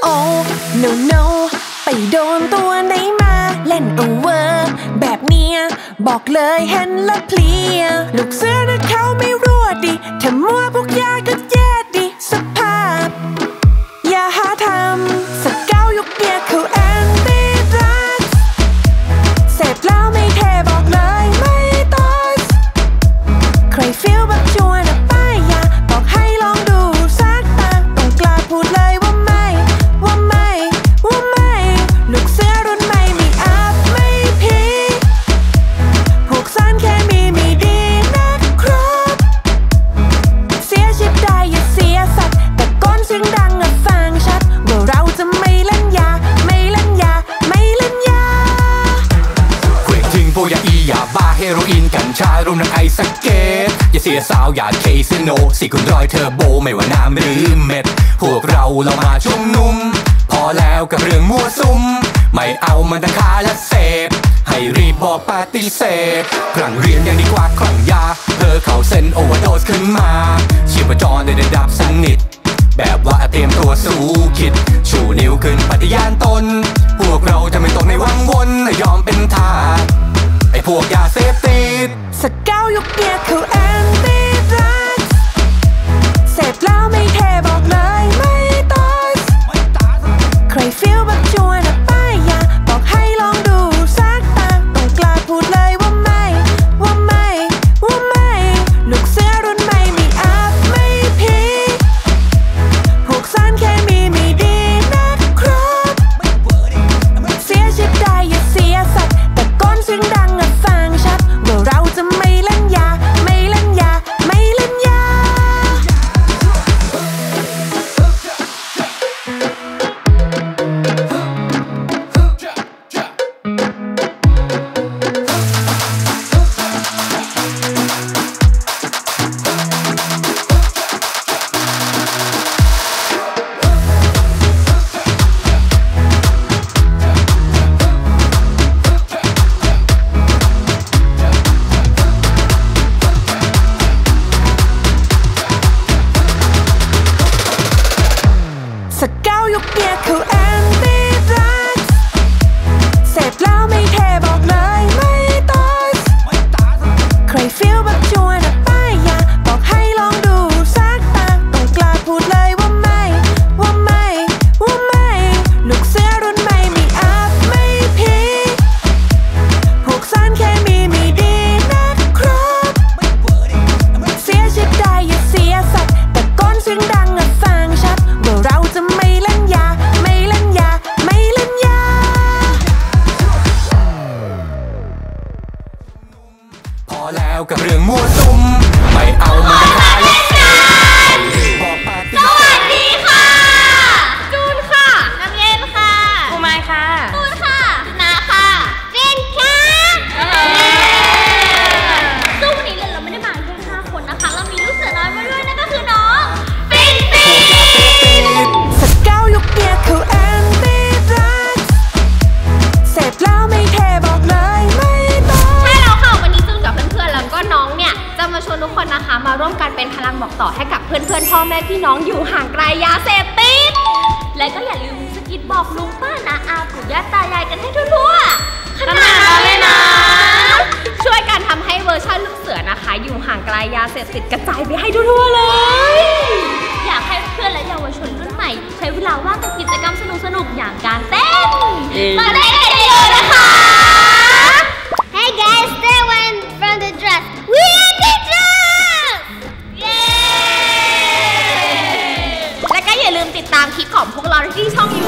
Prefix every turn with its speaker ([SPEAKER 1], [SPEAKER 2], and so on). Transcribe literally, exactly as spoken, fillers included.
[SPEAKER 1] โอ้ no no ไปโดนตัวไหนมาเล่นโอเวอร์แบบเนี้ยบอกเลยเห็นละเพลียลูกเสือนะเขาไม่รู้ดิถ้ามัวพวกยาก็แย่ดิสภาพอย่าหาทำสเกายุกเดียเขาแอนตี้ดรักเสพแล้วไม่เทบอกเลยไม่ต้อนใครฟีลแบบชวนอะป้ายยาบอกให้ลองดูสักตาต้องกล้าพูดเลยว่าไม่ว่าไม่ว่าไม่ลูกเสือรุ่นใหม่ไม่อัพไม่พีพวกสารเคมีไม่ดีนะครับเสียชีพได้อย่าเสียสัตว์แต่ก้นเสียงดังอะฟังชัดว่าเราจะไม่เล่นยาไม่เล่นยาไม่เล่นยา
[SPEAKER 2] เกวกทิ้งพวกยาอียาบ้าเฮโรอีนกัญชารวมทั้งไอสเกตอย่าเสียสาวอย่าเคซิโนสี่คุณร้อยเทอร์โบไม่ว่าน้ำหรือเม็ดพวกเราเรามาชุมนุมพอแล้วกับเรื่องมั่วซุมไม่เอามันตั้งค่าและเสพให้รีบบอกปฏิเสธครั้งเรียนยังดีกว่าครั้งยาเธอเข้าเส้นโอเวอร์โดสขึ้นมาชีพจรได้ได้ดับสนิทแบบว่าเตรียมตัวสู้คิดชูนิ้วขึ้นปฏิญาณตนพวกเราจะไม่ตกในวังวนยอมเป็นทาสไอ้พวกยาเสพติด
[SPEAKER 1] สเกายุกเดียเขาแอนตี้ดรักเสพแล้วไม่เทบอกเลยไม่ต้อนใครฟีลแบบชวนอะป้ายยาบอกให้ลองดูสักตาต้องกล้าพูดเลยว่าไม่ว่าไม่ว่าไม่ลูกเสือรุ่นใหม่ไม่อัพไม่พีพวกสารเคมีไม่ดีนะครับเสียชีพได้อย่าเสียสัตว์แต่ก้นเสียงดังอะฟังชัดว่าเราจะไม่เล่นยาไม่เล่นยาไม่เล่นยาสเกายุกเดียเขาแอนตี้ดรักเสพแล้วไม่เทบอกเลยไม่ต้อนใครฟีลแบบชวนอะป้ายยาบอกให้ลองดูสักตาต้องกล้าพูดเลยว่าไม่ว่าไม่ว่าไม่ลูกเสือรุ่นใหม่ไม่อัพไม่พีพวกสารเคมีไม่ดีนะครับเสียชีพได้อย่าเสียสัตว์แต่ก้นเสียงดังอะฟังชัดว่าเราจะไม่เล่นยาไม่เล่นยาไม่เล่นยา
[SPEAKER 2] พอแล้วกับเรื่องมั่วซุมไม่เอามันตั้งค่าและเสพให้รีบบอกปฏิเสธ
[SPEAKER 3] สวัสดีค่ะจูนค่ะน้ำเย็นค่ะกูไมค่ะตูนค่ะนาค่ะเจนค่ะซึ่งวันนี้เราไม่ได้มาแค่ห้าคนนะคะเรามีลูกเสือน้อยมาด้วยนั่นก็คือน้องฟินฟิน
[SPEAKER 1] สเกายุกเดียเขาแอนตี้ดรักเสพแล้วไม่เทบอกเลยไม่ต้อน
[SPEAKER 3] ใช่แล้วค่ะวันนี้จูนกับเพื่อนๆแล้วก็น้องเนี่ยจะมาชวนทุกคนนะคะมาร่วมกันเป็นพลังบอกต่อให้กับเพื่อนๆพ่อแม่พี่น้องอยู่ห่างไกลยาเสพติดและก็อย่าลืมสกิดบอกลุงป้านาอาปู่ย่าตายายกันให้ทั่วๆขนาดนั้นเลยนะช่วยกันทำให้เวอร์ชันลูกเสือนะคะอยู่ห่างไกลยาเสพติดกระจายไปให้ทั่วๆเลยอยากให้เพื่อนและเยาวชนรุ่นใหม่ใช้เวลาว่างกับกิจกรรมสนุกๆอย่างการเต้นมาเต้นกันเยอะนะคะ Hey guys, stay away from the dress. We are the dress. เย้และก็อย่าลืมติดตามคลิปของพวกเราที่ช่อง